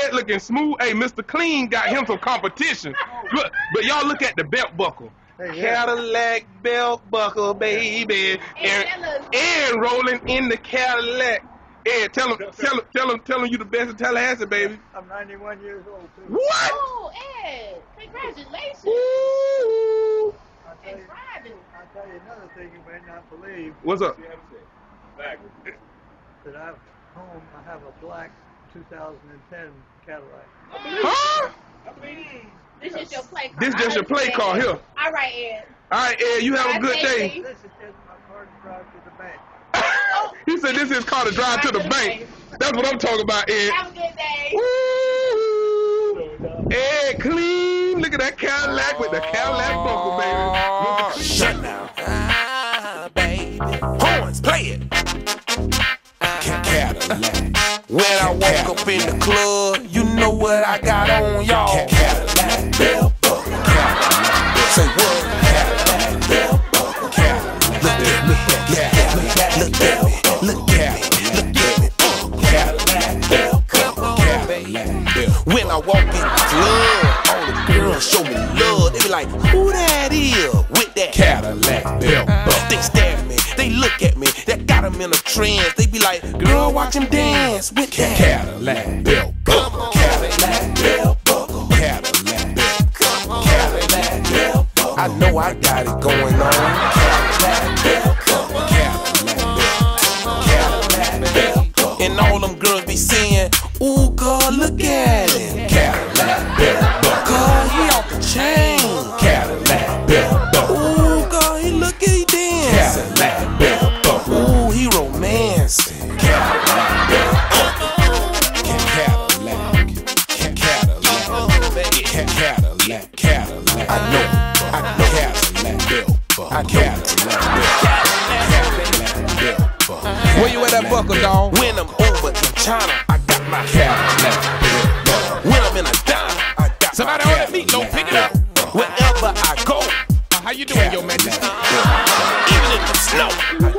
head looking smooth. Hey, Mr. Clean got him some competition. Look, but y'all look at the belt buckle. Hey, yeah. Cadillac belt buckle, baby. And rolling in the Cadillac. Ed, tell him you the best in Tallahassee, baby. I'm 91 years old, too. What? Oh, Ed, congratulations. Woo! I'll tell you another thing you may not believe. What's up? That I have a black 2010 Cadillac. Huh? This is your play car. This just your play car here. All right, Ed. All right, Ed, you have a good day. This is just my car to drive to the bank. He said this is car to drive to the bank. That's what I'm talking about, Ed. Have a good day. Woo! Ed Clean. Look at that Cadillac with the Cadillac buckle, baby. Shut now. Baby. Horns, play it. Cadillac. When I walk up in the club, you know what I got on, y'all. Cadillac. Bell buckle. Cadillac. Say what? Cadillac. Bell buckle. Cadillac. Look at me. Look at me. Look at me. Look at me. Look at me. Cadillac. Bell buckle. Cadillac. When I walk in the club, all the girls show me love. They be like, who that is with that Cadillac bell buckle? They stare at me, they look at me, that got them in a trance. They be like, girl, watch him dance with that Cadillac bell buckle. Cadillac bell buckle. Cadillac bell buckle. Cadillac bell buckle. I know I got it going on. Cadillac bell buckle. Cadillac bell buckle. And all them girls be saying, ooh, girl, look at him. Cadillac bell buckle. Girl, he off the chain. Cadillac bell buckle. Ooh, girl, he look at he dance. Cadillac bell buckle. Ooh, he romancing. Cadillac bell buckle. Cadillac. Cadillac. Cadillac. I know. Cadillac bell buckle. Cadillac bell buckle. Where you at that buckle, dog? When I'm over in China, I got my Cadillac bell buckle. When I'm in a diner, I got Somebody my on that beat, don't pick it up. Wherever I go, How you doing, Your Majesty? even in the snow, I